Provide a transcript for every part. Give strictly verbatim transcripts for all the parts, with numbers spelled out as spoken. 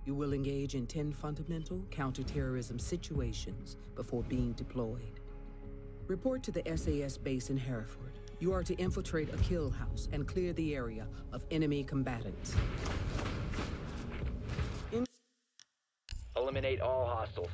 You will engage in ten fundamental counterterrorism situations before being deployed. Report to the S A S base in Hereford. You are to infiltrate a kill house and clear the area of enemy combatants. In Eliminate all hostiles.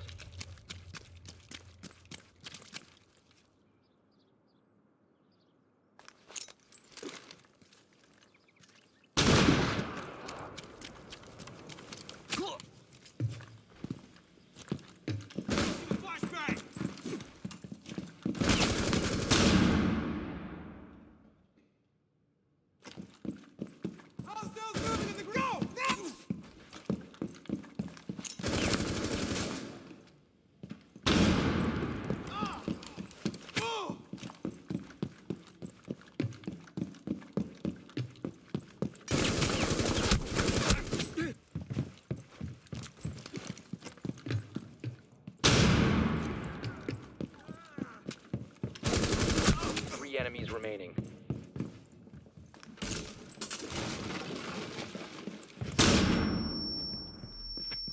Enemies remaining.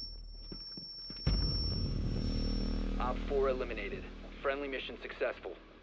Op four eliminated. Friendly mission successful.